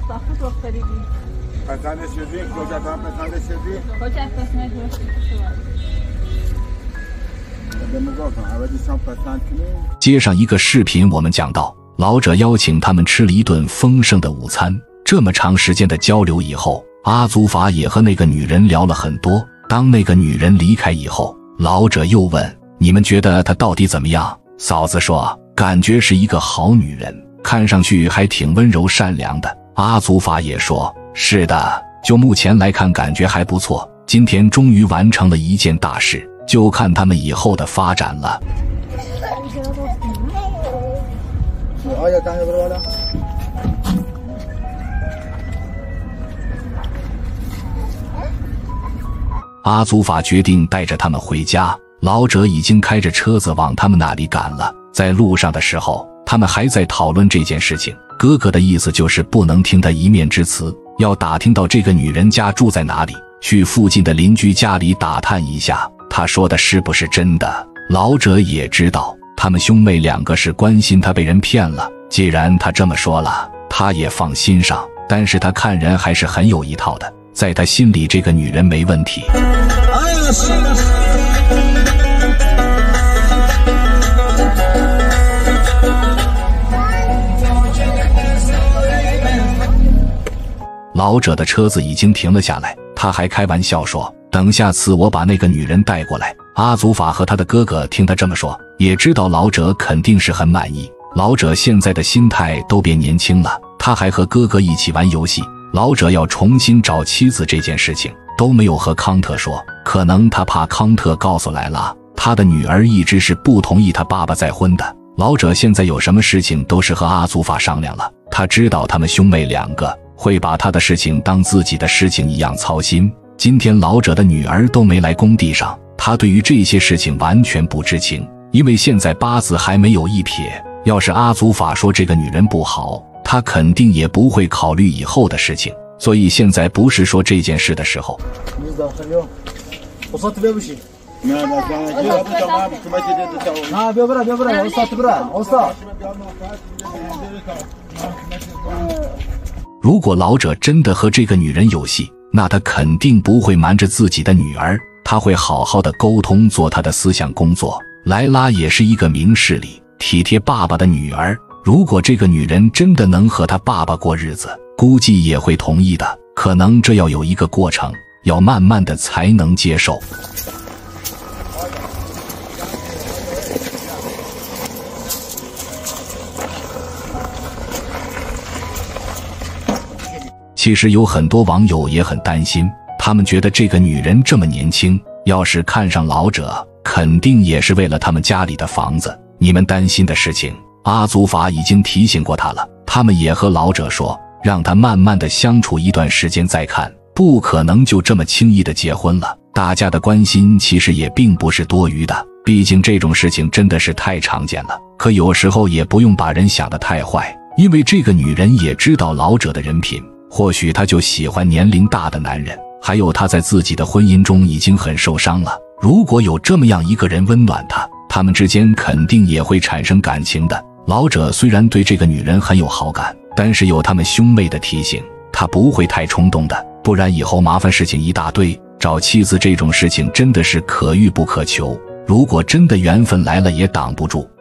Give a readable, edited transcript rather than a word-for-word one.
接上一个视频，我们讲到老者邀请他们吃了一顿丰盛的午餐。这么长时间的交流以后，阿祖法也和那个女人聊了很多。当那个女人离开以后，老者又问：你们觉得她到底怎么样？嫂子说，感觉是一个好女人，看上去还挺温柔善良的。阿祖法也说，是的，就目前来看感觉还不错，今天终于完成了一件大事，就看他们以后的发展了。阿祖法决定带着他们回家，老者已经开着车子往他们那里赶了。在路上的时候，他们还在讨论这件事情。哥哥的意思就是不能听他一面之词，要打听到这个女人家住在哪里，去附近的邻居家里打探一下，他说的是不是真的。老者也知道他们兄妹两个是关心他被人骗了，既然他这么说了，他也放心上，但是他看人还是很有一套的，在他心里这个女人没问题。老者的车子已经停了下来，他还开玩笑说，等下次我把那个女人带过来。阿祖法和他的哥哥听他这么说，也知道老者肯定是很满意。老者现在的心态都变年轻了，他还和哥哥一起玩游戏。老者要重新找妻子这件事情都没有和康特说，可能他怕康特告诉莱拉，他的女儿一直是不同意他爸爸再婚的。老者现在有什么事情都是和阿祖法商量了，他知道他们兄妹两个会把他的事情当自己的事情一样操心。今天老者的女儿都没来工地上，他对于这些事情完全不知情，因为现在八字还没有一撇。要是阿祖法说这个女人不好，他肯定也不会考虑以后的事情，所以现在不是说这件事的时候。如果老者真的和这个女人有戏，那他肯定不会瞒着自己的女儿，他会好好的沟通，做他的思想工作。莱拉也是一个明事理、体贴爸爸的女儿，如果这个女人真的能和她爸爸过日子，估计也会同意的。可能这要有一个过程，要慢慢的才能接受。其实有很多网友也很担心，他们觉得这个女人这么年轻，要是看上老者，肯定也是为了他们家里的房子。你们担心的事情，阿祖法已经提醒过他了，他们也和老者说，让他慢慢的相处一段时间再看，不可能就这么轻易的结婚了。大家的关心其实也并不是多余的，毕竟这种事情真的是太常见了。可有时候也不用把人想得太坏，因为这个女人也知道老者的人品，或许她就喜欢年龄大的男人，还有她在自己的婚姻中已经很受伤了，如果有这么样一个人温暖她，他们之间肯定也会产生感情的。老者虽然对这个女人很有好感，但是有他们兄妹的提醒，他不会太冲动的，不然以后麻烦事情一大堆。找妻子这种事情真的是可遇不可求，如果真的缘分来了也挡不住。